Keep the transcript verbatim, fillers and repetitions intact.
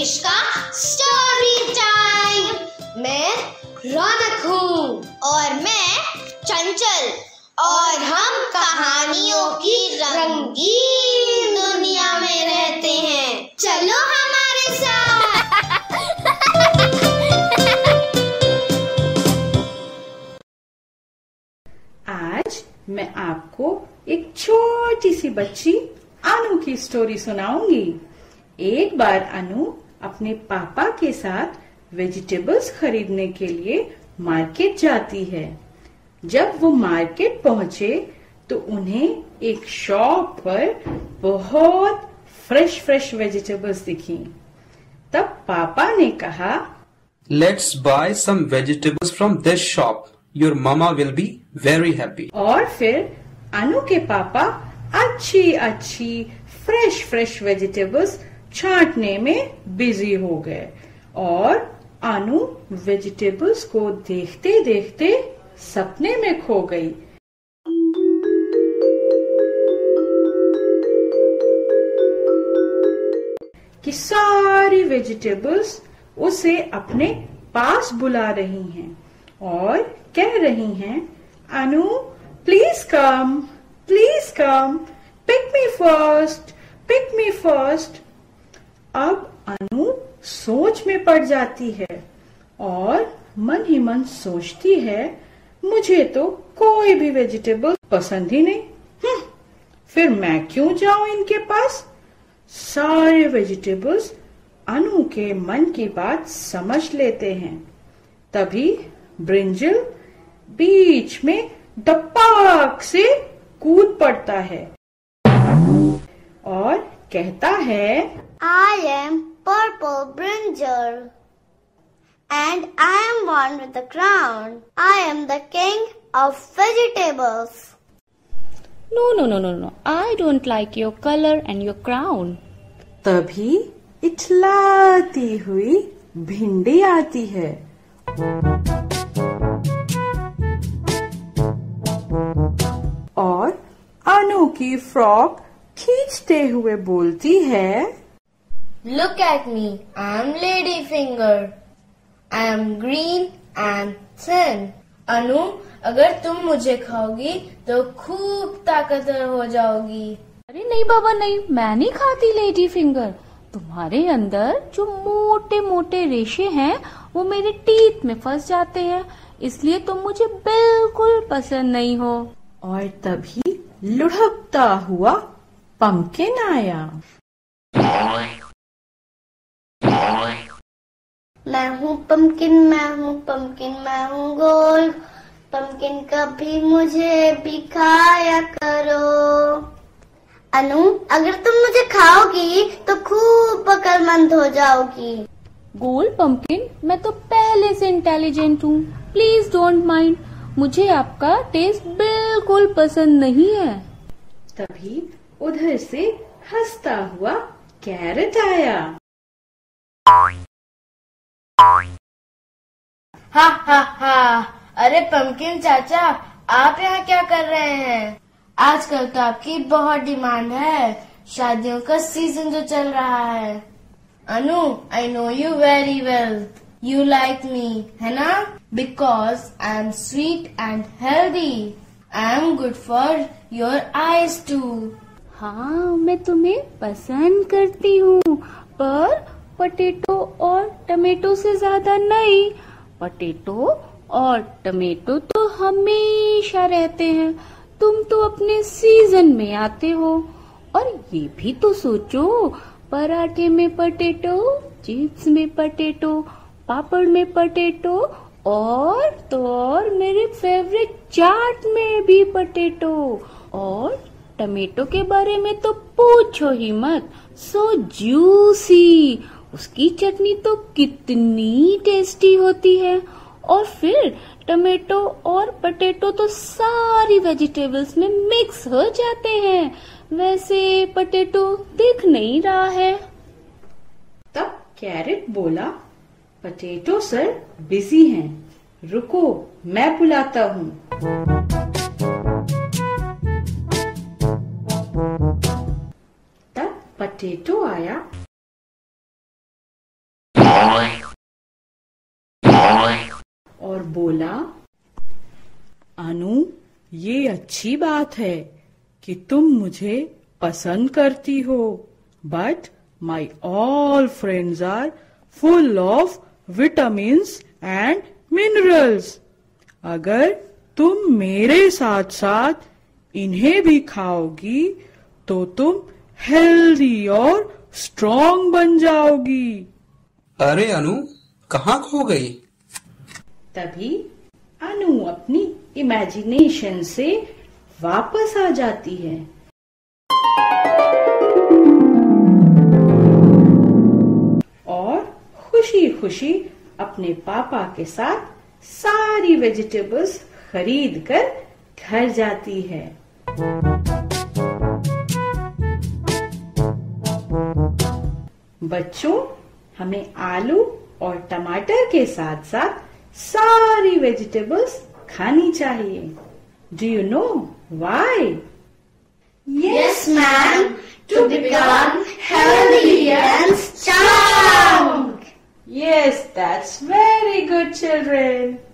रमेश का story time. मैं रौनक हूँ और मैं चंचल और हम कहानियों की रंगीन दुनिया में रहते हैं। चलो हमारे साथ। आज मैं आपको एक छोटी सी बच्ची अनु की स्टोरी सुनाऊंगी। एक बार अनु अपने पापा के साथ वेजिटेबल्स खरीदने के लिए मार्केट जाती है। जब वो मार्केट पहुंचे तो उन्हें एक शॉप पर बहुत फ्रेश फ्रेश वेजिटेबल्स दिखी। तब पापा ने कहा, Let's buy some vegetables from this shop. Your mama will be very happy. और फिर अनु के पापा अच्छी अच्छी फ्रेश फ्रेश वेजिटेबल्स छांटने में बिजी हो गए और अनु वेजिटेबल्स को देखते देखते सपने में खो गई। कि सारी वेजिटेबल्स उसे अपने पास बुला रही हैं और कह रही हैं, Anu please come, please come, pick me first, pick me first. अब अनु सोच में पड़ जाती है और मन ही मन सोचती है, मुझे तो कोई भी वेजिटेबल पसंद ही नहीं, हम्म, फिर मैं क्यों जाऊं इनके पास। सारे वेजिटेबल्स अनु के मन की बात समझ लेते हैं। तभी ब्रिंजल बीच में डपाक से कूद पड़ता है और कहता है, I am purple brinjal and I am one with the crown. I am the king of vegetables. No, no, no, no, no. I don't like your color and your crown. तभी इठलाती हुई भिंडी आती है और अनु की फ्रॉक खींचते हुए बोलती है, Look at me. I am Ladyfinger. I am green and thin. अनु, अगर तुम मुझे खाओगी तो खूब ताकतवर हो जाओगी। अरे नहीं बाबा नहीं, मैं नहीं खाती लेडी फिंगर। तुम्हारे अंदर जो मोटे मोटे रेशे हैं वो मेरे टीथ में फंस जाते हैं, इसलिए तुम मुझे बिल्कुल पसंद नहीं हो। और तभी लुढ़कता हुआ पंपकिन आया। मैं हूँ पंपकिन, मैं हूँ पंपकिन, मैं हूँ गोल। पंपकिन कभी मुझे भी खाया करो। अनु, अगर तुम मुझे खाओगी तो खूब अक्लमंद हो जाओगी। गोल पंपकिन, मैं तो पहले से इंटेलिजेंट हूँ, प्लीज डोंट माइंड। मुझे आपका टेस्ट बिल्कुल पसंद नहीं है। तभी उधर से हंसता हुआ कैरेट आया। हा हा हा, अरे पंपकिन चाचा, आप यहाँ क्या कर रहे हैं? आजकल तो आपकी बहुत डिमांड है, शादियों का सीजन जो चल रहा है। Anu, I know you very well, you like me, है ना? Because I am sweet and healthy, I am good for your eyes too. हाँ, मैं तुम्हें पसंद करती हूँ, पर पोटैटो और टमेटो से ज्यादा नहीं। पोटैटो और टमेटो तो हमेशा रहते हैं, तुम तो अपने सीजन में आते हो। और ये भी तो सोचो, पराठे में पोटैटो, चिप्स में पोटैटो, पापड़ में पोटैटो और तो और मेरे फेवरेट चाट में भी पोटैटो। और टमेटो के बारे में तो पूछो ही मत, सो जूसी, उसकी चटनी तो कितनी टेस्टी होती है। और फिर टमेटो और पोटैटो तो सारी वेजिटेबल्स में मिक्स हो जाते हैं। वैसे पोटैटो दिख नहीं रहा है। तब कैरेट बोला, पोटैटो सर बिजी हैं, रुको मैं बुलाता हूँ। तब पोटैटो आया बोला, अनु, ये अच्छी बात है कि तुम मुझे पसंद करती हो, but my all friends are full of vitamins and minerals. अगर तुम मेरे साथ साथ इन्हें भी खाओगी तो तुम हेल्दी और स्ट्रॉन्ग बन जाओगी. अरे अनु, कहाँ खो गई? तभी अनु अपनी इमेजिनेशन से वापस आ जाती है. और खुशी खुशी अपने पापा के साथ सारी वेजिटेबल्स खरीद कर घर जाती है. बच्चों, हमें आलू और टमाटर के साथ साथ सारी वेजिटेबल्स खानी चाहिए. Do you know why? Yes, ma'am. To become healthy and strong. Yes, that's very good, children.